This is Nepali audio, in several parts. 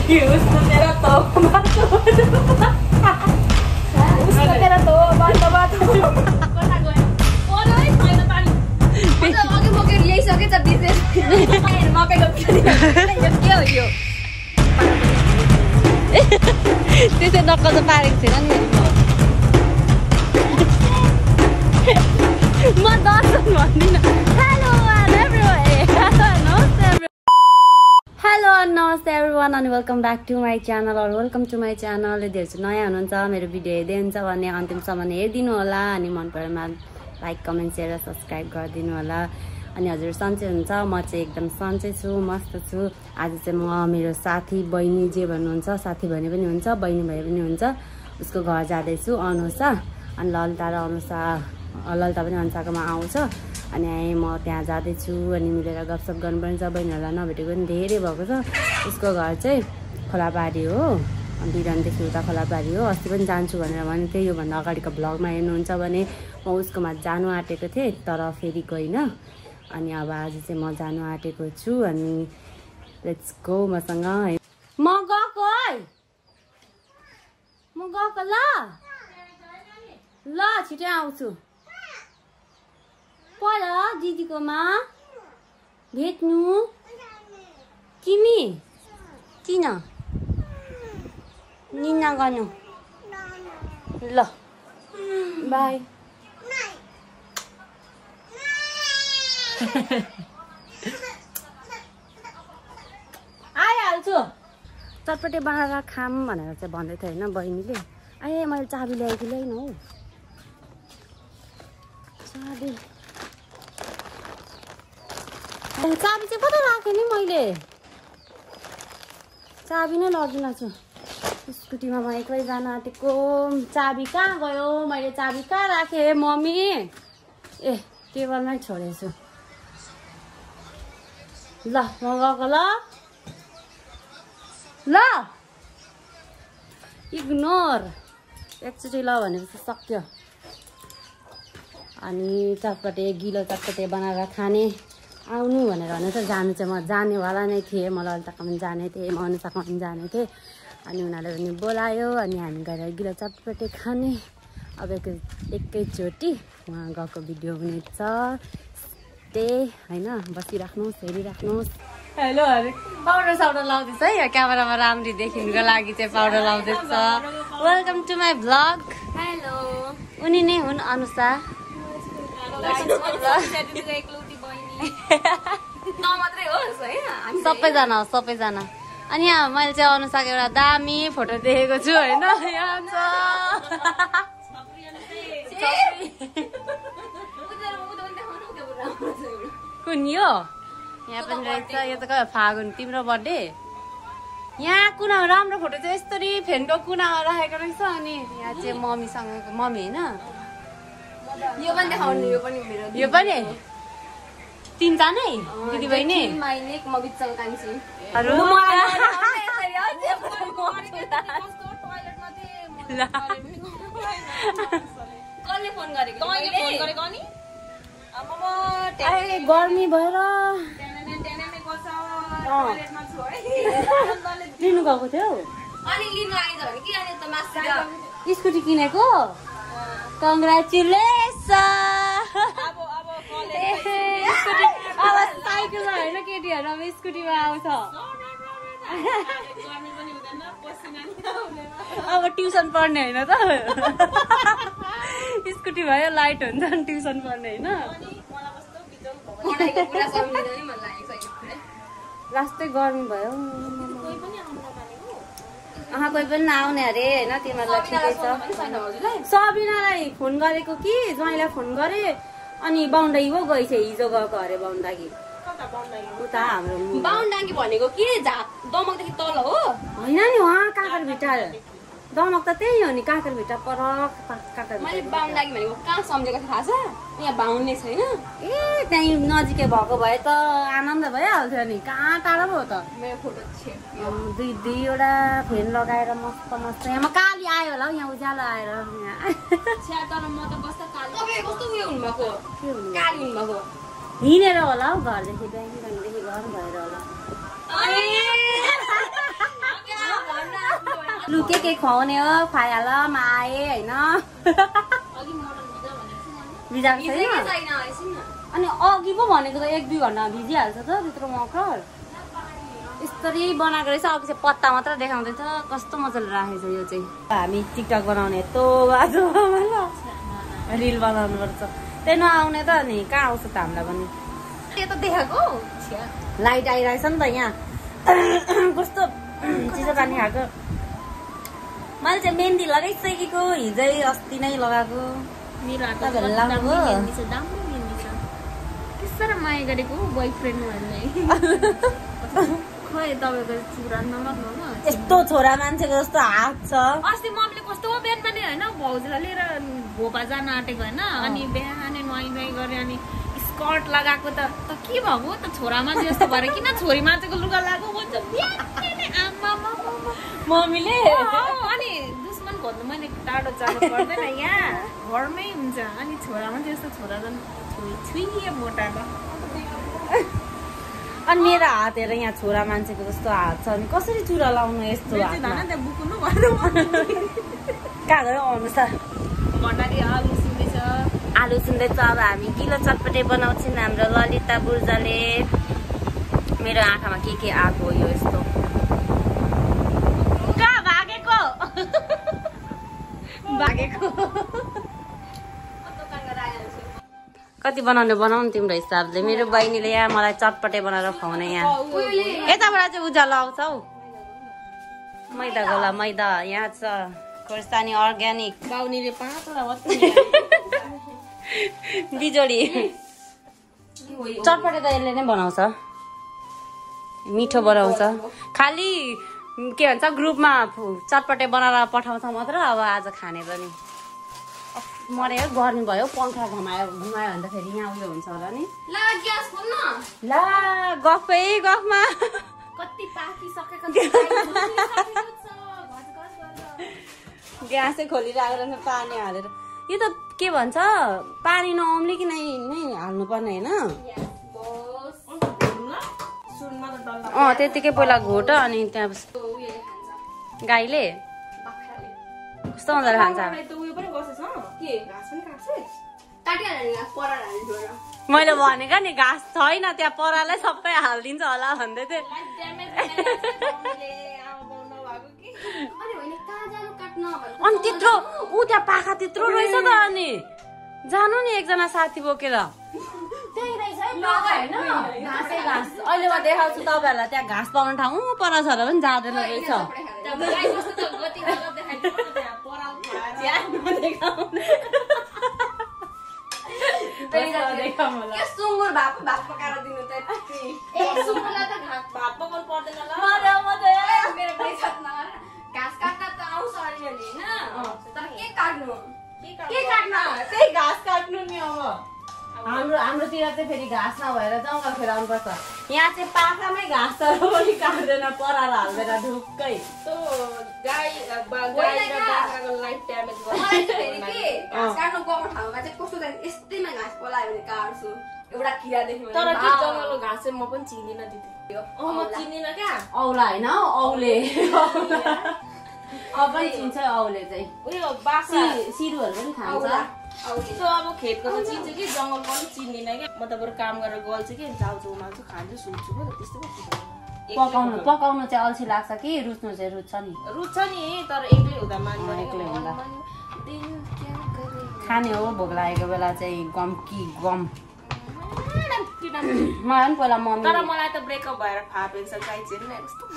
उसको तेरा तो उसको तेरा तो बात कता गयो ओरै छैन पानी अघि मकै ल्याइसकेछ बिजनेस मकैको खेती यो के हो यो त्यसै नक्कल त पारेको छैन नि म दर्शन भन्दिनँ हेलो नमस्ते एभ्रिवान अनि welcome back to my channel or welcome to my channel यदि चाहिँ नयाँ हुनुहुन्छ मेरो भिडियो हेर्दै हुन्छ भने अन्तिमसम्म हेरिदिनु होला अनि मन परेमा लाइक कमेन्ट सेयर र सब्सक्राइब गरिदिनु होला अनि हजुर सन्चै हुन्छ म चाहिँ एकदम सन्चै छु मस्त छु आज चाहिँ म मेरो साथी बहिनी जे भन्नुहुन्छ साथी भने पनि हुन्छ बहिनी भए पनि हुन्छ उसको घर जाँदैछु अनुसा अनि ललिता र अनुसा ललिता पनि अनुसाकोमा आउँछ अनि म त्यहाँ जाँदैछु अनि मिलेर गफसप गर्नुपर्ने छ बहिनीहरूलाई नभेटेको पनि धेरै भएको छ उसको घर चाहिँ खोलाबारी हो बिरानदेखि उता खोलाबारी हो अस्ति पनि जान्छु भनेर भनेको थिएँ योभन्दा अगाडिको भ्लगमा हेर्नुहुन्छ भने म उसकोमा जानु आँटेको थिएँ तर फेरि गइनँ अनि अब आज चाहिँ म जानु आँटेको छु अनि लेट्स गो मसँग म गएको ल छिटै आउँछु पर दिदीकोमा भेट्नु तिमी किन निना गर्नु ल बाई आइहाल्छु चटपटे बनाएर खाम भनेर चाहिँ भन्दै थियो होइन बहिनीले आए मैले चाबी ल्याएको ल्याइन हौ चाबी चाहिँ कता राखेँ नि मैले चाबी नै लगिन छु स्कुटीमा म एक्लै जान आँटेको चाबी कहाँ गयो मैले चाबी कहाँ राखेँ मम्मी ए टेबलमै छोडेछु ल म गएको ल इग्नोर एकचोटि ल भनेपछि सक्यो अनि चटपटे गिलो चटपटे बनाएर खाने आउनु भनेर भने त जानु चाहिँ म जानेवाला नै थिएँ म ललिताकोमा पनि जाने थिएँ म अनुसाकोमा पनि जाने थिएँ अनि उनीहरूले पनि बोलायो अनि हामी गएर गिलो चटपटे खाने अब एकैचोटि उहाँ गएको भिडियो पनि छ त्यही होइन बसिराख्नुहोस् हेरिराख्नुहोस् हेलो अरे पाउडर साउडर लाउँदैछ है यहाँ क्यामेरामा राम्ररी देखिनुको लागि चाहिँ पाउडर लाउँदैछ welcome to my vlog hello उनी नै हुन् अनुसा सबैजना अनि यहाँ मैले चाहिँ अनुसाको एउटा दामी फोटो देखेको छु होइन कुन यो यहाँ पनि रहेछ यो त फागुन तिम्रो बर्थडे यहाँ कुनामा राम्रो फोटो चाहिँ यस्तरी फेनको कुनामा राखेको रहेछ अनि यहाँ चाहिँ मम्मीसँग मम्मी होइन यो पनि देखाउनु यो पनि तिनजनै दिदी बहिनी म बिचको कान्छी गर्मी भएर लिनु गएको थियो स्कुटी किनेको कङ्ग्रेचुलेसन अब साइकलमा होइन केटीहरू अब स्कुटीमा आउँछ अब ट्युसन पढ्ने होइन त स्कुटी भयो लाइट हुन्छ नि ट्युसन पढ्ने होइन लास्टै गर्मी भयो कोही पनि नआउने अरे होइन तिमीहरूलाई ठिकै छ सबिनालाई फोन गरेको कि ज्वाइँलाई फोन गरे अनि बाहुनडाँगी पो गएछ हिजो गएको अरे बाहुनडाँगी उता हाम्रो बाहुनडाँगी भनेको के दमकदेखि तल हो होइन नि उहाँ काकर भिटा दमक त त्यही हो नि काकर भिटा पर काकर मैले बाहुनडाँगी भनेको कहाँ सम्झेको थाहा छ यहाँ बाहुन्ने छैन ए त्यहीँ नजिकै भएको भए त आनन्द भइहाल्थ्यो नि कहाँ टाढो भयो त मेरो फोटो दुईवटा फेन लगाएर मस्त यहाँ म काली आयो होला हौ यहाँ उज्यालो आएर तर म त कस्तो उयो हुनुभएको काली हुनुभएको हिँडेर होला हौ घरदेखि ब्याङ्कदेखि घर भएर होला लु के खुवाउने हो खुवाइहाल माए होइन भिजाएको छैन अनि अघि पो भनेको त 1-2 घन्टा भिजिहाल्छ त त्यत्रो मकर यसरी बनाएको रहेछ अघि चाहिँ पत्ता मात्र देखाउँदै छ कस्तो मजाले राखेको छ यो चाहिँ हामी टिकटक बनाउने यस्तो बाजु रिल बनाउनु पर्छ त्यही नआउने त नि कहाँ आउँछ त हामीलाई पनि त्यो त देखाएको लाइट आइरहेछ नि त यहाँ कस्तो चिसो पानी खाएको मैले चाहिँ मेहन्दी लगाइसकेको हिजै अस्ति नै लगाएको मेरो तपाईँहरूले लगाउनु साह्रो माया गरेको बोयफ्रेन्ड भन्ने खोइ तपाईँको चुरा नलग्नु ल यस्तो छोरा मान्छेको जस्तो हात छ अस्ति मम्मीले कस्तो बिहान पनि होइन भाउजूलाई लिएर भोपा जान आँटेको होइन अनि बिहानै नुहाइ गरे अनि स्कर्ट लगाएको त के भएको त छोरा मान्छे जस्तो भएर किन छोरी मान्छेको लुगा लगाएको भन्छ मम्मीले अनि दुश्मन खोज्नु मैले टाढो जानु पर्दैन यहाँ घरमै हुन्छ अनि छोरा मान्छे जस्तो छोरा झन् छुइए मोटाको अनि मेरो हात हेर यहाँ छोरा मान्छेको जस्तो हात छ अनि कसरी चुरा लाउनु यस्तो कहाँ गयो अनुसार आलु सुन्दैछ अब हामी गिलो चटपटे बनाउँछौँ हाम्रो ललिता बुर्जाले मेरो आँखामा के आएको यो यस्तो कहाँ भागेको कति बनाउने बनाउनु तिम्रो हिसाबले मेरो बहिनीले यहाँ मलाई चटपटे बनाएर खुवाउने यहाँ यताबाट चाहिँ उज्यालो आउँछ हौ मैदा गोला मैदा यहाँ छ खोर्सानी अर्ग्यानिक बाउनीले बिजोडी चटपटे त यसले नै बनाउँछ मिठो बनाउँछ खालि के भन्छ ग्रुपमा चटपटे बनाएर पठाउँछ मात्र अब आज खाने पनि मर्यो गर्मी भयो पङ्खा घुमायो भने त फेरि यहाँ उयो हुन्छ होला नि ला गफमा कति पाकिसकेको ग्यासै खोलिरहेको रहेछ पानी हालेर यो त के भन्छ पानी नअम्लिकन नै हाल्नुपर्ने होइन त्यतिकै पहिला घोट अनि त्यहाँ गाईले कस्तो मजाले खान्छ मैले भनेको नि घाँस छैन त्यहाँ परालै सबै हालिदिन्छ होला भन्दै थिएँ अनि त्यत्रो ऊ त्यहाँ पाखा त्यत्रो रहेछ त अनि जानु नि एकजना साथी बोकेर अहिले म देखाउँछु तपाईँहरूलाई त्यहाँ घाँस पाउने ठाउँ पर छ र पनि जाँदैन रहेछ सुँगुर भात पकाएर दिनु त सुँगुरलाई त भात पकाउनु पर्दैन घाँस काट्न त आउँछ अलिअलि होइन तर के काट्नु त्यही घाँस काट्नु नि अब हाम्रोतिर चाहिँ फेरि घाँस नभएर जङ्गल खेलाउनु पर्छ यहाँ चाहिँ पाखामै घाँस तर पनि काट्दैन पराएर हाल्दैन ढुक्कै काट्नु गएको ठाउँमा चाहिँ कस्तो यस्तैमा घाँस पलायो भने काट्छु एउटा किरादेखि तर त्यो जङ्गलको घाँस चाहिँ म पनि चिन्दिनँ दिदी म चिन्दिनँ क्या औला होइन औले अब पनि चिन्छ औले चाहिँ उयो बाख्रा सिरुहरू पनि खान्छ त्यो अब खेतको त चिन्छु कि जङ्गलको पनि चिन्दिनँ क्या म त बरु काम गरेर गल्छु कि जाउँछु उमाल्छु खान्छु सुत्छु पो त्यस्तो पकाउनु चाहिँ अल्छी लाग्छ कि रुच्नु चाहिँ रुच्छ नि रुच्छ नि तर एक्लै हुँदा एक्लै हुँदा खाने हो भोक लागेको बेला चाहिँ गम मलाई पनि पहिला मम्मी तर मलाई त ब्रेकअप भएर फापेको छ गाई चाहिँ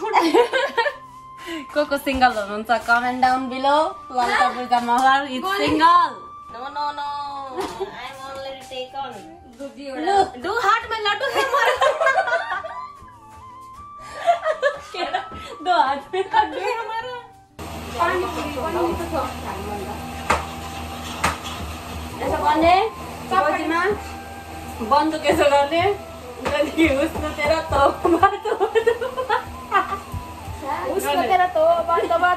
को सिंगल हुनुहुन्छ comment down below Lalita Burja Magar is single No, I'm already taken. Do heart में लड्डू है हमारा। दो हाथ में लड्डू है हमारा। पानी तो ऐसा बने कोई माँ बंद कैसे करने गली उसने तेरा तो उसको तेरा तो बात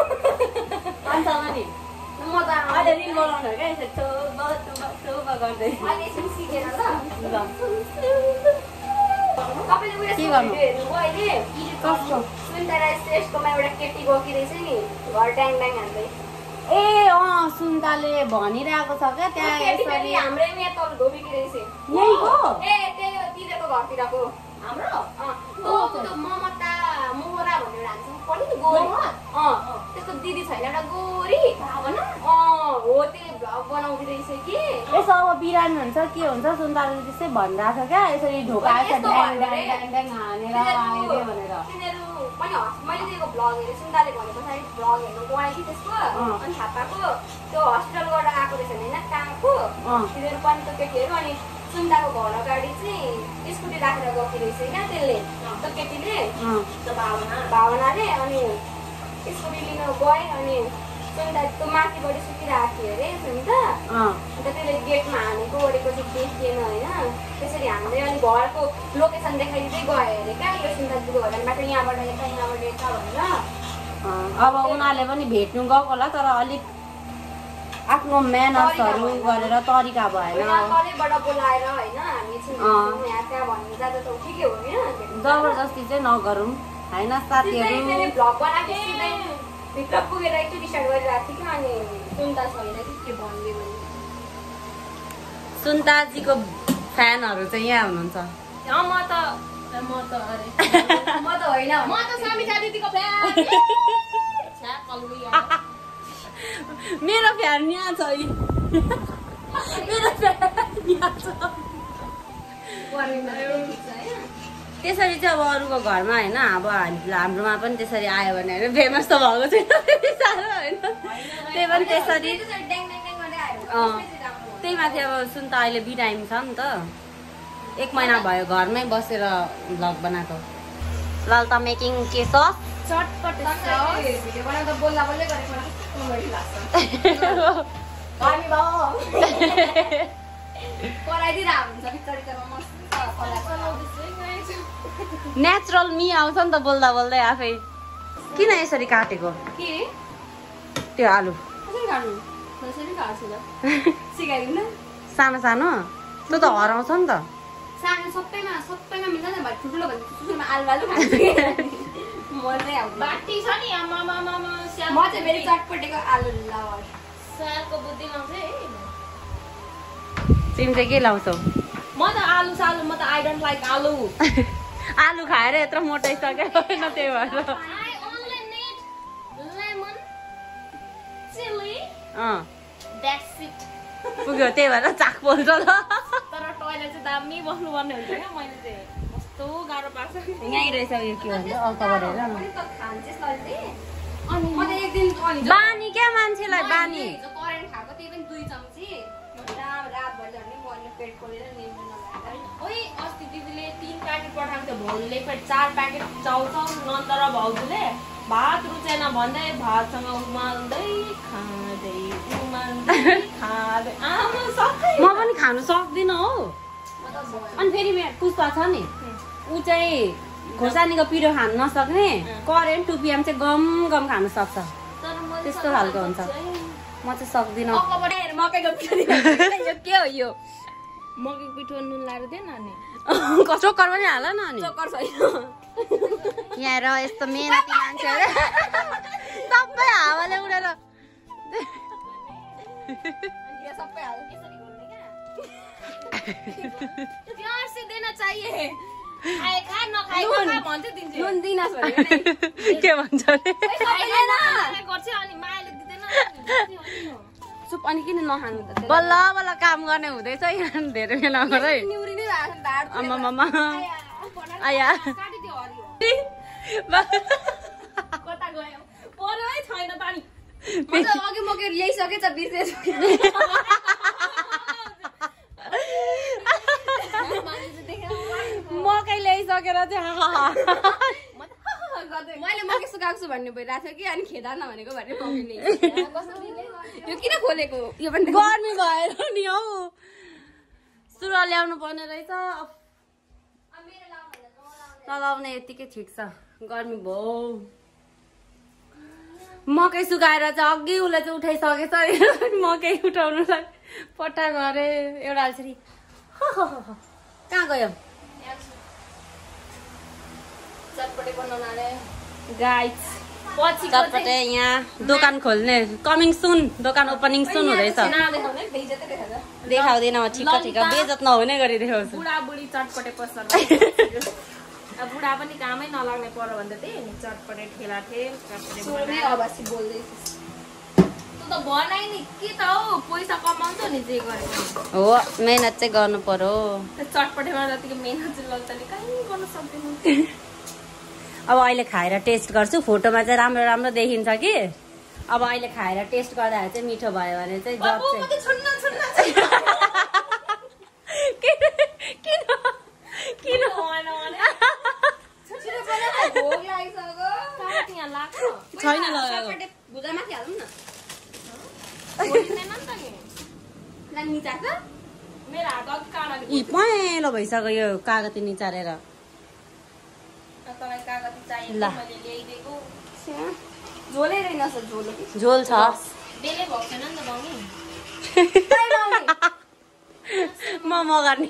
नहीं अहिले रिल बनाउनु क्या यसरी गर्दै तपाईँले के उयो गर्नु? हेर्नुभयो अहिले कस्तो? सुन्तला स्टेजकोमा एउटा केटी गएकी रहेछ नि घर ट्याङ ट्याङ हान्दै ए सुन्ताले भनिरहेको छ क्या त्यहाँ यसरी हाम्रै यहाँ तल धोबीकी रहेछ यहीँको ए त्यही हो तिनीहरूको घरतिरको हाम्रो ममता मोहरा भनेर हान्छ पनि नि गोरी त्यसको दिदी छैन एउटा गोरी हो त्यो भ्लग बनाउँदै रहेछ कि यसो अब बिरामी हुन्छ के हुन्छ सुन्ताले त्यस्तै भनिरहेको छ क्या यसरी ढोका हानेर आयो भनेर तिनीहरू पनि मैले दिएको भ्लग हेरेँ सुन्ताले भने पछाडि भ्लग हेर्नु गएँ कि त्यसको अनि थापाको त्यो हस्पिटलबाट आएको रहेछ होइन कहाँको तिनीहरू पनि त्यो केटीहरू अनि सुन्ताको घर अगाडि चाहिँ स्कुटी राखेर गएको रहेछ क्या त्यसले त्यो केटीले भावनाले अनि स्कुटी लिनु गए अनि सुन्ता त्यो माथिबाट सुतिरहेको थियो अरे सुन्ता अन्त त्यसले गेटमा हानेको ओरेको चाहिँ देखिएन होइन त्यसरी हामीले अनि घरको लोकेसन देखाइदिँदै गयो अरे क्या यो सुन्ताजीको घर बाटो यहाँबाट यता भनेर अब उनीहरूले पनि भेट्नु गएको होला तर अलिक आफ्नो मेहनतहरू गरेर तरिका भएन कलेबाट बोलाएर होइन हामी यहाँ त्यहाँ भन्नु जाँदा त ठिकै हो नि जबरजस्ती चाहिँ नगरौँ होइन साथीहरू भ्लग बनाएको भित्र पुगेर एकचोटि डिसाइड गरिरहेको थियो कि अनि सुन्ता छैन कि के भन्यो भने सुन्ताजीको फ्यानहरू चाहिँ यहाँ हुनुहुन्छ म त होइन म त समिता दिदीको फ्यान मेरो फ्यान यहाँ छ मेरो फ्यान यहाँ छ त्यसरी चाहिँ अब अरूको घरमा होइन अब हाम्रोमा पनि त्यसरी आयो भने होइन फेमस त भएको छैन साह्रो होइन त्यही पनि त्यसरी त्यही माथि अब सुन्ता अहिले बिरामी छ नि त 1 महिना भयो घरमै बसेर भ्लग बनाएको ललता मेकिङ के सस चटपट भिडियो बनाउँदा बोल्दा बोल्दै गरेको नेचुरल मी आउँछ नि त बोल्दा बोल्दै आफै किन यसरी काटेको त्यो आलु सानो सानो त्यो त हराउँछ नि त सानो सबैमा मिल्दैन भाइ ठुल्ठुलो भन्दा ठुल्ठुलोमा आलु खान्छ मजै आउँछ बाटी छ नि म चाहिँ फेरि चटपटेको आलु लभर सालको बुद्धि लाउँछ है तिमी चाहिँ के लाउँछौ म त आलु सालु म त आई डोन्ट लाइक आलु आलु खाएर यत्रो मोटाइसक्यो होइन त्यही भएर पुग्यो त्यही भएर चाक पोल्छ त तर टोइलेट चाहिँ दामी बस्नुपर्ने हुन्छ क्या मैले चाहिँ कस्तो गाह्रो पार्छ यहीँ रहेछ उयो के भन्छ अल्काबाट हेर बानी क्या मान्छेलाई बानी करेन्ट खाएको त्यही पनि 2 चम्ची रातभरि झन् मैले पेट खोलेर निम्न नभएर ओइ अस्ति दिदीले 3 प्याकेट पठाएको थियो भौले फेरि 4 प्याकेट चाउचाउ नन्द र भाउजूले भात रुचेन भन्दै भातसँग उमाल्दै खाँदै आमा सबै म पनि खानु सक्दिनँ हौ अनि फेरि मेरो पुष्पा छ नि ऊ चाहिँ खोर्सानीको पिरो खानु नसक्ने करेन्ट 2 PM चाहिँ गम गम खानु सक्छ त्यस्तो खालको हुन्छ म चाहिँ सक्दिनँ मकैको पिठो यो के हो यो मकैको पिठो नुन लाएर दे न अनि चोकर पनि हाल न अनि चोकर छैन यहाँ र यस्तो मेहनती मान्छेहरू सबै हावाले उडेर सबै हाल यसरी घोल्ने क्या प्यार से देना चाहिए खाए खा नखाए खा भन्छ दिन्छु नुन दिनस् भने के भन्छ रे गर्छ अनि मायाले दिदैन सुप अनि किन नखानु त बल्ल बल्ल काम गर्ने हुँदैछ यहाँ धेरै बेला है निउरिनै भएको छ ढाड आमा आया काटिदियो हरियो कता गयो परै छैन पानी म त अघि मकै ल्याइसकेछ बिर्सेछ मकै ल्याइसकेर चाहिँ मैले मकै सुकाएको छु भन्ने भइरहेको थियो कि अनि खेदान भनेको भने मकै यो किन खोलेको यो पनि गर्मी भएर नि हौ सुरा ल्याउनु पर्ने रहेछ चलाउने यतिकै ठिक छ गर्मी भयो मकै सुकाएर चाहिँ अघि उसले चाहिँ उठाइसकेछ मकै उठाउनुलाई पट्टा गरे एउटा अल्छरी कहाँ गयो चटपटे बनाउनाले गाइस पछि चटपटे यहाँ दोकान खोल्ने कमिङ सुन दोकान ओपनिङ सुन हुँदैछ देखाउँदैन ठिक ठिक बेइज्जत नहुने गरी देखाउँछु बुढाबुढी चटपटे पसल बुढा पनि कामै नलाग्ने पर्यो भन्दा त्यही नि चटपटे ठेला ठेल चटपटे अभासी बोल्दैछ त बनाइ नि के त हो पैसा कमाउँछ नि जे गरे हो मेहनत चाहिँ गर्नु पर्यो चटपटेमा जतिको मेहनत चाहिँ लग्दाले कहीँ गर्न सक्दैन अब अहिले खाएर टेस्ट गर्छु फोटोमा चाहिँ राम्रो राम्रो देखिन्छ कि अब अहिले खाएर टेस्ट गर्दाखेरि चाहिँ मिठो भयो भने चाहिँ जब छैन भुजामाथि हालौँ न मेरो हात अघि काँडा पहेँलो भइसक्यो यो कागती निचारेर तपाईँ कागती चाहियो मैले ल्याइदिएको झोलै रहेनछ झोलो झोल छ बेलै भएको छैन नि त बाउनी म मगार्ने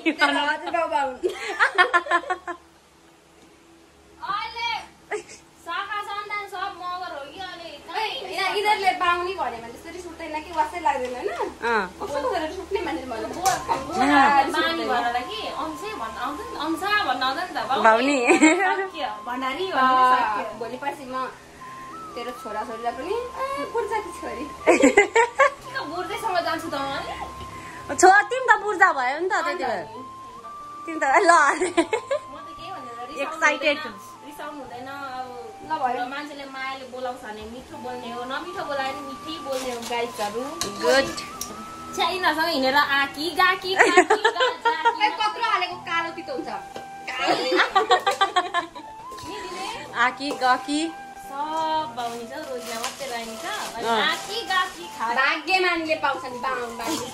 अहिले शाखा सन्तान सब मगर हो कि अहिले यिनीहरूले बाउनी भन्यो भने त्यसरी सुत्दैन कि वासै लाग्दैन होइन कस्तो गरेर सुत्ने मान्छे बाउनी भएर कि अंशै भन्न आउँछ नि अंशा भन्न आउँछ नि त बाउनी भण्डारी भोलि पर्सि म तेरो छोराछोरीलाई पनि बुर्जाकी छोरी बुर्दैसँग जान्छु त छोरा तिमी त बुर्जा भयो नि त त्यति बेला तिमी त ल एक्साइटेड रिसाउनु हुँदैन अब मान्छेले मायाले बोलाउँछ भने मिठो बोल्ने हो नमिठो बोलायो भने मिठै बोल्ने हो गाइजहरू गुड यिनीहरूसँग हिँडेर आकी गाकी कत्रो हालेको कालो तितो हुन्छ आकी गाकी सब बाउनी छ रोजिना मात्रै रहने छ आकी गाकी भाग्यमानले पाउँछ नि बाउनी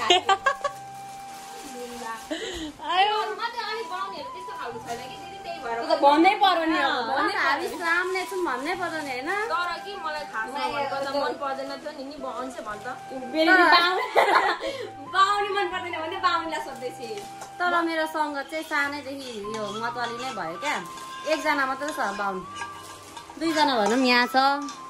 भन्नै पर्यो नि हामी सामने छौँ भन्नै पर्यो नि होइन तर कि मलाई खासमा मन पर्दैन थियो नि भन्छ भन्छ बाउनी मन पर्दैन भने बाउनीलाई सोध्दैछु तर मेरो सङ्गत चाहिँ सानैदेखि यो मतवाली नै भयो क्या एकजना मात्रै छ बाउन दुईजना भनौँ यहाँ छ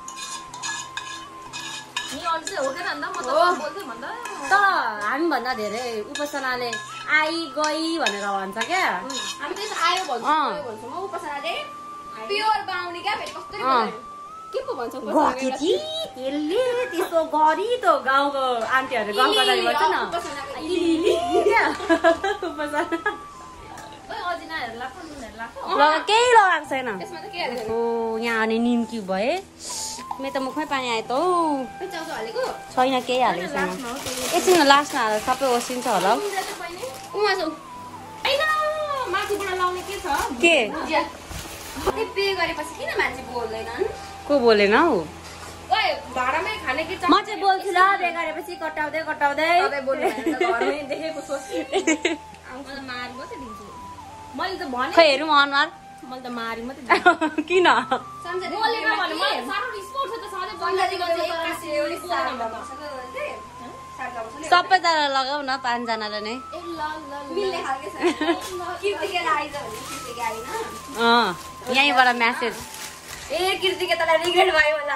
तर हामीभन्दा धेरै उपासनाले आई गई भनेर भन्छ क्या हामी त्यसो आयो भन्छु म उपासनाले प्योर बाउनी क्या फेरि कस्तो के पो भन्छ त्यसले त्यस्तो गरी त गाउँको आन्टीहरू गाउँ गर्दा भन्छ न केही लगाएको छैन यहाँ अनि निम्की भए मेरो त मुखमै पानी आयो त हौ छैन केही हालेको छैन एकछिन लास्टमा हालेर सबै ओसिन्छ होला के को बोलेन हौ भाडामै खाने कि म चाहिँ बोल्छु ल बे गरेपछि कटाउँदै कटाउँदै मैले त भने खै हेरौँ अनुहार मैले त मारी मात्रै किन सबैजना लगाऊ न 5 जनाले नै यहीँबाट म्यासेज ए कृतिके तलाई रिग्रेट भयो होला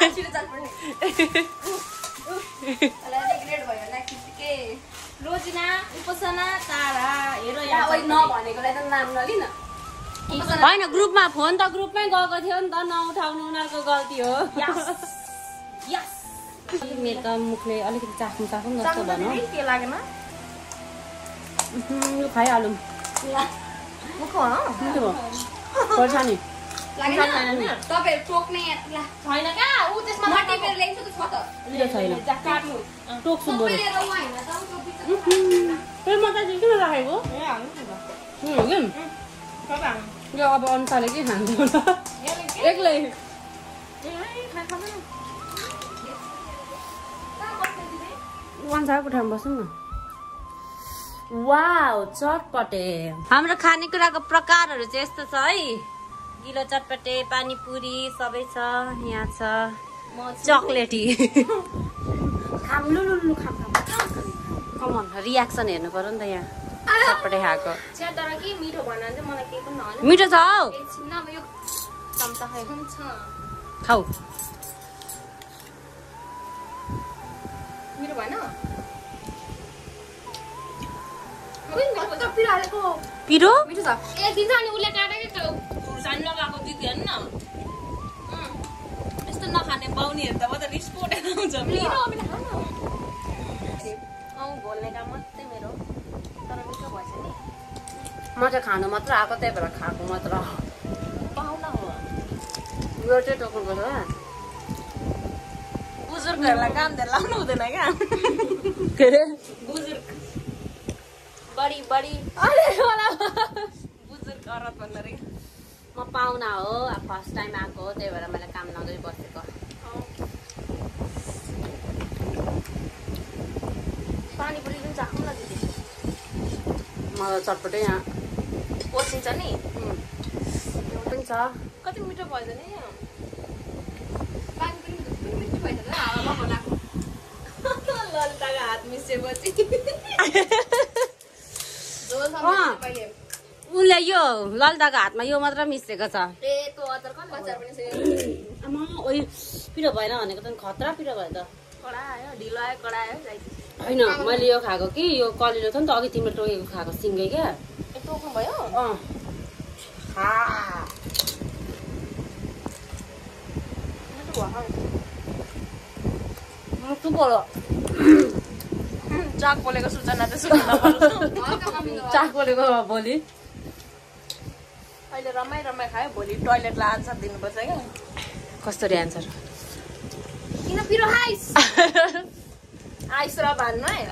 रिग्रेट भयो होला कृतिके रोजिना उपासना तारा हेर यहाँ नभनेकोलाई त नाम नलिन होइन ग्रुपमा फोन त ग्रुपमै गएको थियो नि त नउठाउनु उनीहरूको गल्ती हो मेरो त मुखले अलिकति चाख्नु चाख्नु जस्तो भनौँ के लागेन यो खाइहालौँ खोर्सानी तपाईहरु टोक्ने छैन का उ त्यसमा मटिपेर ल्याइन्छ त छ त छैन काट्नु टोक्छु बोले फेरि म त किन राखेको यो अब अनुसारले के खान्छ एक्लै अनुसारको ठाउँमा बसौँ न वाउ चटपटे हाम्रो खानेकुराको प्रकारहरू चाहिँ यस्तो छ है गिलो चटपटे पानीपुरी सबै छ यहाँ छ चकलेटी कमन रियाक्सन हेर्नु पर्यो नि त यहाँ चटपटे खाएको मिठो छ हौ चम्चा खाऊ मेरो भएन पिरो हालेको पिरो मिठो छ ए दिन्छ अनि उसले काटेकै खुर्सानी लगाएको दिदी हेर्न न यस्तो नखाने बाउनीहरू त म त रिस पोटेर आउँछ भोल्ने काम मात्रै मेरो तर मिठो भएछ नि म चाहिँ खानु मात्र आएको त्यही भएर खाएको मात्र पाहुना हो यो चाहिँ टोक्नुपर्छ बुजुर्गहरूलाई काम धेरै लाउनु हुँदैन क्या के अरे बुजुर्ग बढी बुजुर्ग औरत भन्दा रे म पाहुना हो फर्स्ट टाइम आएको हो त्यही भएर मैले काम नगरी बसेको पानीपुरी पनि चाख्नु न दिदी मलाई चटपटै यहाँ पोसिन्छ नि पनि छ कति मिठो भएछ नि पानीपुरी मिठो भएछ ल हावामा बनाएको ललिताको हात मिसेपछि उसले यो ललिताको हातमा यो मात्र मिसेको छ ए त्यो अचार अचार पनि छ आमा ओइ पिरो भएन भनेको त खतरा पिरो भयो त कडा आयो ढिलो आयो कडा आयो होइन मैले यो खाएको कि यो कलिलो थियो नि त अघि तिमीले टोकेको खाएको सिङ्गै क्या टोक्नु भयो चाक बोलेको सूचना चाहिँ सुन्नु चाक बोलेको भोलि अहिले रमाइ खायो भोलि टोइलेटलाई आन्सर दिनुपर्छ क्या कस्तरी आन्सर किन पिरो हाइस आइस र भन्नु है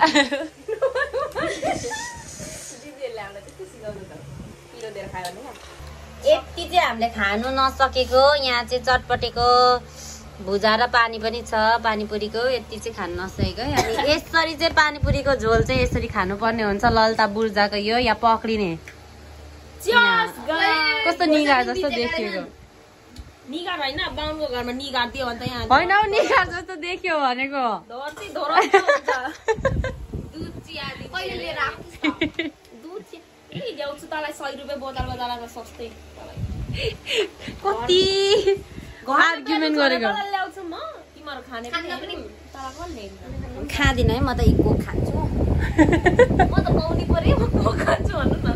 दिदीहरूले हामीलाई त्यति सिकाउँछ त पिरो दिएर खायो भने यति चाहिँ हामीले खानु नसकेको यहाँ चाहिँ चटपटेको भुजा र पानी पनि छ पानीपुरीको यति चाहिँ खानु नसकेको है अनि यसरी चाहिँ पानीपुरीको झोल चाहिँ यसरी खानुपर्ने हुन्छ ललिता बुर्जाको यो या पक्रिने कस्तो निगार जस्तो देखिएको निगार होइन बाहुनको घरमा निगार दियो भने त यहाँ होइन निगार जस्तो देखियो भनेको धरती धोरो हुन्छ दुध चिया कहिले लिएर आएको दुध चिया ल्याउँछु तँलाई 100 रुपियाँ बोतलको जलामा सस्तै कति आर्ग्युमेन्ट गरेको ल्याउँछु म तिमीहरू खाने पनि खाँदिनँ है म त इको खान्छु म त पाउनी पर्यो म खान्छु भन्नु न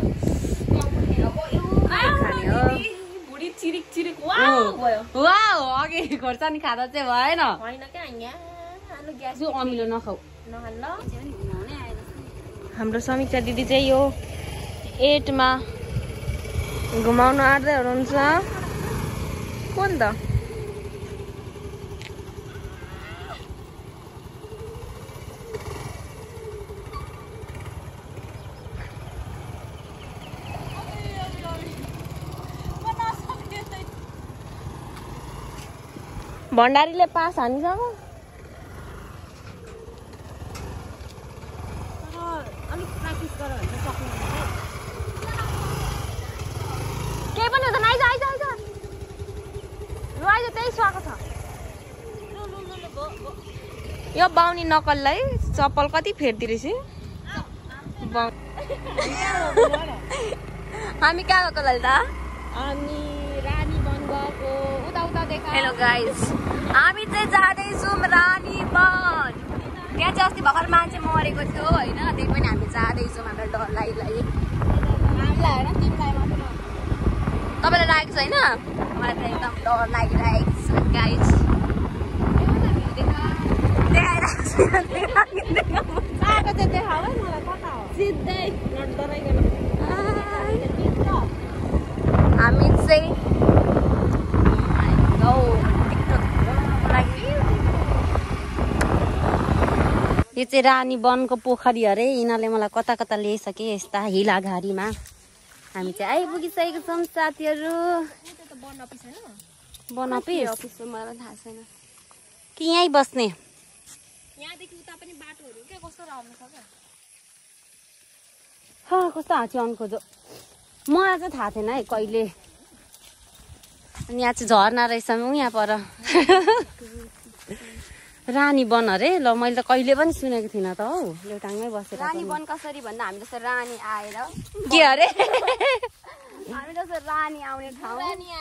बुढी चिरिक चिरिक वाउ भयो वाउ अघि खोर्सानी खाँदा चाहिँ भएन होइन क्या यहाँ आलु ग्यास अमिलो नखाऊ नखान ल हाम्रो समीक्षा दिदी चाहिँ यो 8 मा घुमाउन आँट्दै हुनुहुन्छ कोन त भण्डारीले पास हानिसक्यो अलिक प्र्याक्टिस गर भने चाहिँ सक्नुहुन्छ केही पनि हुँदैन आइज आइज आइज ल आइज त्यही सुहाएको छ यो बाहुनी नकललाई चप्पल कति फेर्दि रहेछ हामी कहाँ गएको ललिता अनि रानी वन गएको उता उता देखा हेलो गाइज हामी चाहिँ जाँदैछौँ रानी वन त्यहाँ चाहिँ अस्ति भर्खर मान्छे मरेको थियो होइन त्यही पनि हामी जाँदैछौँ हाम्रो डर लागि हामीलाई होइन तिमीलाई मात्र तपाईँलाई लागेको छैन मलाई त एकदम डर लागिरहेको छ गाइज आएको चाहिँ देखाऊ है मलाई कता हो सिधै डराइकन हामी चाहिँ यो चाहिँ रानी वनको पोखरी अरे यिनीहरूले मलाई कता कता ल्याइसके यस्ता हिलाघारीमा हामी चाहिँ आइपुगिसकेको छौँ साथीहरू वन अफिस मलाई थाहा छैन कि यहीँ बस्ने यहाँदेखि उता पनि बाटोहरू के कस्तो राम्रो छ कस्तो हाँची आउनु खोज्यो मलाई चाहिँ थाहा थिएन है कहिले अनि यहाँ चाहिँ झर्ना रहेछ यहाँ पर रानी वन अरे ल मैले त कहिले पनि सुनेको थिइनँ त हौ एउटाङमै बसेर रानी वन कसरी भन्दा हामी जस्तो रानी आएर के अरे हामी जस्तो रानी आउने ठाउँ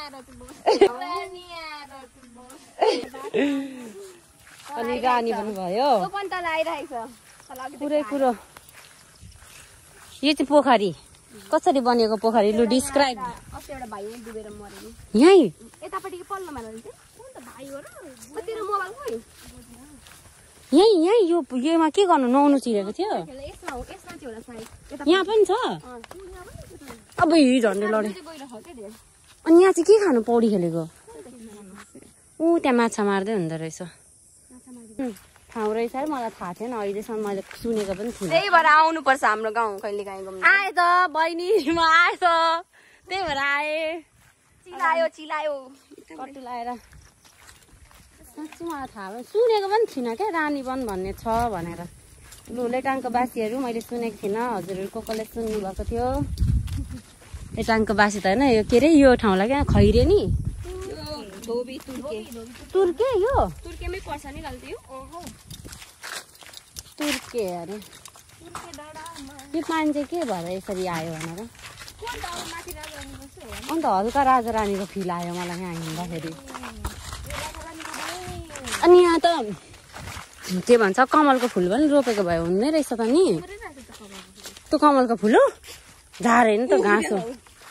अनि रानी पनि भयो पनि तल आइरहेको छ पुरै कुरो यो चाहिँ पोखरी कसरी बनेको पोखरी लु डिस्क्राइब अस्ति एउटा भाइ डुबेर मर्यो यही यतापट्टिको पल्लोमा रहेछ तेरो मोबाइल खोइ यही योमा के गर्नु नुहाउनु चिरेको थियो यसमा चाहिँ होला सायद यहाँ पनि छ अब झन्डै लडे अनि यहाँ चाहिँ के खानु पौडी खेलेको ऊ त्यहाँ माछा मार्दै हुँदो रहेछ ठाउँ रहेछ है मलाई थाहा थिएन अहिलेसम्म मैले सुनेको पनि थिएन त्यही भएर आउनुपर्छ हाम्रो गाउँ कहिले काहीँ घुम्नु आएँ त बहिनी म आएँ त त्यही भएर आएँ चिलायो कट्टु लाएर साँच्ची मलाई थाहा भयो सुनेको पनि थिइनँ क्या रानीवन भन्ने छ भनेर लु लेटाङको बासीहरू मैले सुनेको थिइनँ हजुरहरू कसले सुन्नु भएको थियो लेटाङको बासी त होइन यो के अरे यो ठाउँलाई क्या खैरे नि तुर्के यो तुर्केमै पर्छ नि गल्ती तुर्के अरे यो मान्छे के भएर यसरी आयो भनेर अन्त हल्का राजा रानीको फिल आयो मलाई यहाँ हिँड्दाखेरि अनि यहाँ त के भन्छ कमलको फुल पनि रोपेको भए हुँदै रहेछ त नि त्यो कमलको फुल हो झार होइन त घाँस हो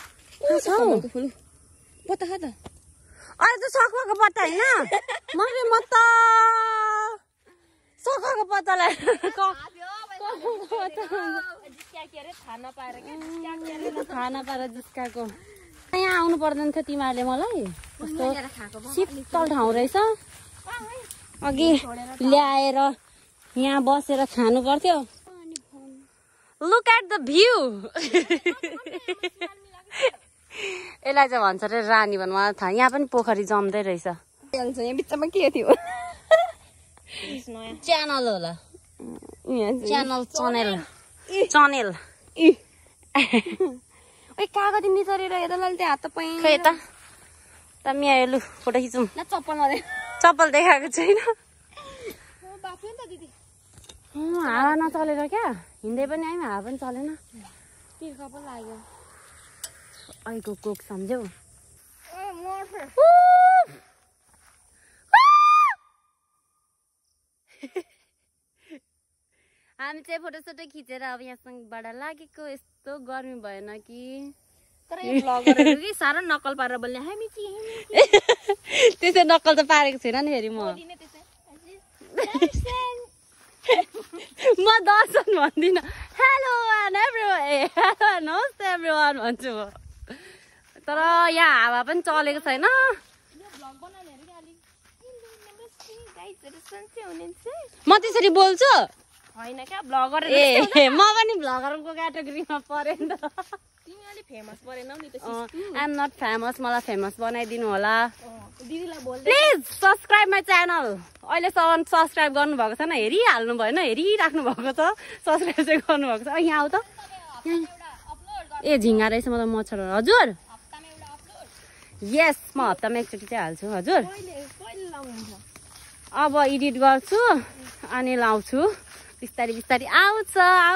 अरे त सकुवाको पत्ता होइन मैले म त सकुवाको पत्तालाई थाहा नपाएर जिस्काएको यहाँ आउनु पर्दैन थियो तिमीहरूले मलाई कस्तो शीतल ठाउँ रहेछ अघि ल्याएर यहाँ बसेर खानु पर्थ्यो लुक एट द भ्यू यसलाई चाहिँ भन्छ अरे रानी भन्नु मलाई थाहा यहाँ पनि पोखरी जम्दै रहेछ यहाँ बिचमा के थियो च्यानल होला च्यानल ओइ कागती निचरेर यतालाई त्यहाँ हात पाइ खै त मिया लु फोटो खिचौँ चप्पल देखाएको छैन हावा नचलेर क्या हिँड्दै पनि आयौँ हावा पनि चलेन तिर्खा पो लाग्यो अहिलेको कोक सम्झ्यौ हामी चाहिँ फोटोसोटो खिचेर अब यहाँसँगबाट लागेको यस्तो गर्मी भएन कि तर यो भ्लगरहरु कि साह्रो नक्कल पारेर बोल्ने हामी त्यसै नक्कल त पारेको छैन नि फेरि म दर्शन भन्दिनँ हेलो एन्ड एभ्रीवन हेलो नमस्ते एभ्रीवन भन्छु म तर यहाँ हावा पनि चलेको छैन म त्यसरी बोल्छु हैन क्या ब्लगर ए म पनि ब्लगरको क्याटेगोरीमा परेँ नि त तिमी अलि फेमस परेनौ नि त आई एम नट फेमस मलाई फेमस बनाइदिनु होला दिदीलाई बोल प्लिज सब्स्क्राइब माई च्यानल अहिलेसम्म सब्स्क्राइब गर्नुभएको छैन हेरिहाल्नु भएन हेरिराख्नु भएको छ सब्स्क्राइब चाहिँ गर्नुभएको छ यहाँ आऊ त ए झिङ्गा रहेछ म त मच्छर हजुर यस म हप्तामा एकचोटि चाहिँ हाल्छु हजुर अब एडिट गर्छु अनि लाउँछु बिस्तारी बिस्तारी आउँछ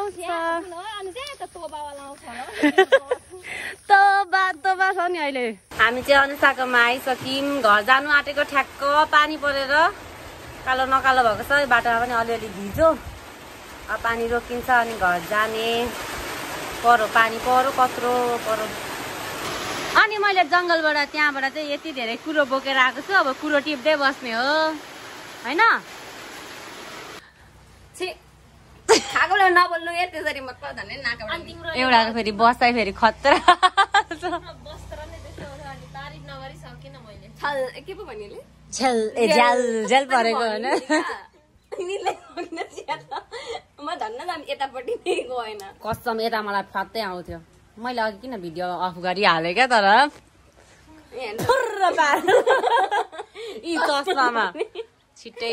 तोबा छ नि अहिले हामी चाहिँ अनुसाकोमा आइसक्यौँ घर जानु आँटेको ठ्याक्क पानी परेर कालो नकालो भएको छ बाटोमा पनि अलिअलि भिजो अब पानी रोकिन्छ अनि घर जाने पानी परो कत्रो परो अनि मैले जङ्गलबाट त्यहाँबाट चाहिँ यति धेरै कुरो बोकेर आएको छु अब कुरो टिप्दै बस्ने हो होइन खागोलाई नबोल्नु ए त्यसरी मतलब धन्ने नाकाबाट एउटाको फेरि बस्दै फेरि खतरा के पो भन्नेले झ्याल परेको होइन म धन्न जाम यतापट्टि नै गएन कसम यता मलाई फ्यात्तै आउँथ्यो मैले अघि किन भिडियो अफ गरिहालेँ क्या तर यी चस्मामा छिट्टै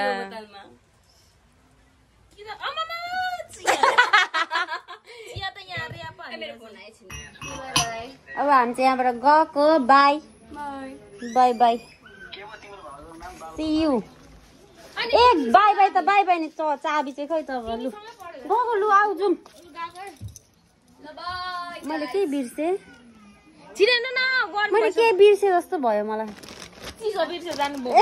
अब हामी चाहिँ यहाँबाट गएको bye bye bye see you a bye bye त बाई बाई नि चाबी चाहिँ खै त लु गएको लु आऊ जाउँ मैले के बिर्सेँ चिनेन न मैले के बिर्से जस्तो भयो मलाई चिसो बिर्से जानु भयो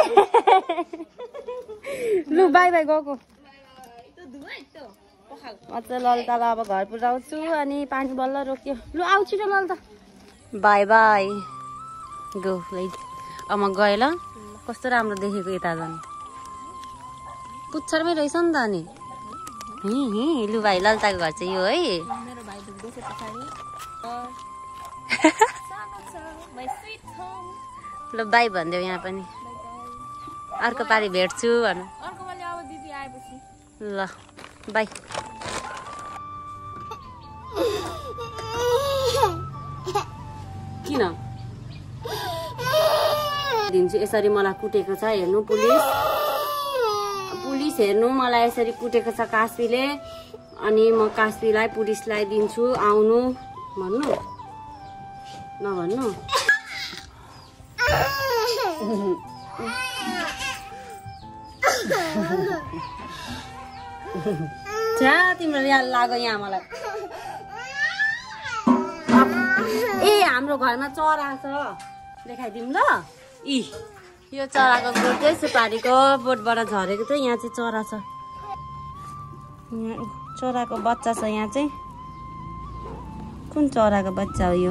लु बाई बाई गएको त्यो धुवा त्यो पखाल अझ ललितालाई अब घर पुऱ्याउँछु अनि पानी बल्ल रोक्यो लु आउ छिटो ललिता बाई बाई गो है अब म गएँ ल कस्तो राम्रो देखेको यता झन् पुच्छरमै रहेछ नि त अनि लु भाइ ललिताको घर चाहिँ यो है मेरो भाइ दुख्दैछ पछाडि ल बाई भनिदेऊ यहाँ पनि अर्को पालि भेट्छु भन अर्को पालि अब दिदी आएपछि ल बाई किन दिन्छु यसरी मलाई कुटेको छ हेर्नु पुलिस हेर्नु मलाई यसरी कुटेको छ कास्पीले अनि म कास्पीलाई पुलिसलाई दिन्छु आउनु भन्नु नभन्नु छ्या तिम्रो याद लाग्यो यहाँ मलाई ए हाम्रो घरमा चरा छ देखाइदिउँ ल इ यो चराको बोट चाहिँ सुपारीको बोटबाट झरेको थियो यहाँ चाहिँ चरा छ चराको बच्चा छ यहाँ चाहिँ कुन चराको बच्चा हो यो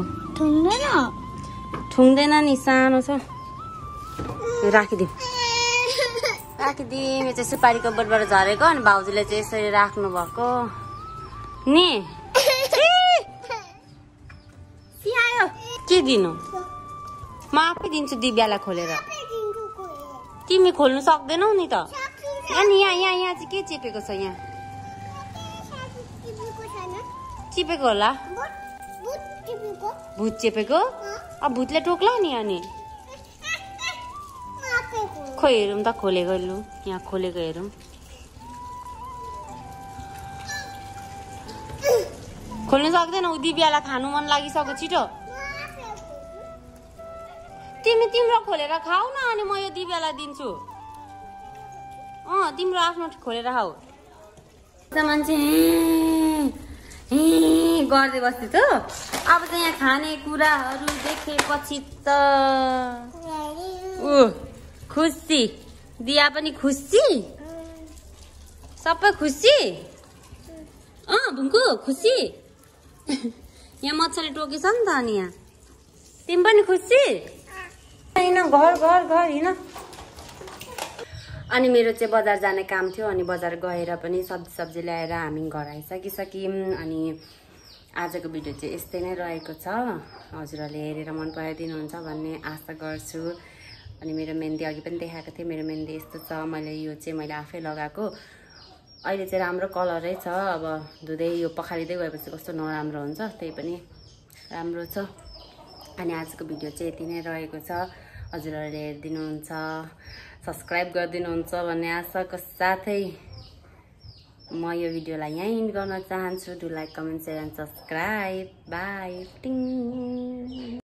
ठुङ्दैन नि सानो छ राखिदिउँ यो चाहिँ सुपारीको बोटबाट झरेको अनि भाउजूले चाहिँ यसरी राख्नु भएको नि आयो के दिनु म आफै दिन्छु दिव्यालाई खोलेर तिमी खोल्नु सक्दैनौ नि त अनि यहाँ चाहिँ के चिपेको छ यहाँ चिपेको होला भूत चेपेको अब भूतले टोक्ला नि अनि खोइ हेरौँ त खोलेको लु यहाँ खोलेको हेरौँ खोल्नु सक्दैनौ दिव्यालाई खानु मन लागिसक्यो छिटो तिम्रो खोलेर खाऊ न अनि म यो दिव्यालाई दिन्छु तिम्रो आफ्नो खोलेर खाऊ मान्छे गर्दै बस्दै त अब चाहिँ यहाँ खाने कुराहरू देखेपछि त खुसी दिया पनि खुसी सबै खुसी भुङ्कु खुसी यहाँ मच्छरले टोकेछ नि त अनि यहाँ तिमी पनि खुसी हिँड घर हिँड अनि मेरो चाहिँ बजार जाने काम थियो अनि बजार गएर पनि सब्जी ल्याएर हामी घर आइसकिसक्यौँ अनि आजको भिडियो चाहिँ यस्तै नै रहेको छ हजुरहरूले हेरेर मन पराइदिनुहुन्छ भन्ने आशा गर्छु अनि मेरो मेहन्दी अघि पनि देखाएको थिएँ मेरो मेहन्दी यस्तो छ यो चाहिँ मैले आफै लगाएको अहिले चाहिँ राम्रो कलरै छ अब धुँदै यो पखालिँदै गएपछि कस्तो नराम्रो हुन्छ त्यही पनि राम्रो छ अनि आजको भिडियो चाहिँ यति नै रहेको छ हजुरहरूले हेरिदिनुहुन्छ सब्सक्राइब गरिदिनुहुन्छ भन्ने आशाको साथै म यो भिडियोलाई यहीँ एन्ड गर्न चाहन्छु do like comment share and subscribe bye टिङ